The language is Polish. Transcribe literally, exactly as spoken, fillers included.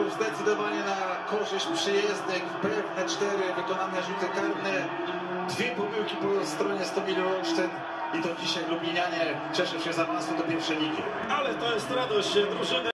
był zdecydowanie na korzyść przyjezdnych. Pewne cztery wykonane rzuty karne. Dwie pomyłki po stronie Stomilu Olsztyn. I to dzisiaj lublinianie cieszą się z awansu do pierwszej ligi. Ale to jest radość drużyny.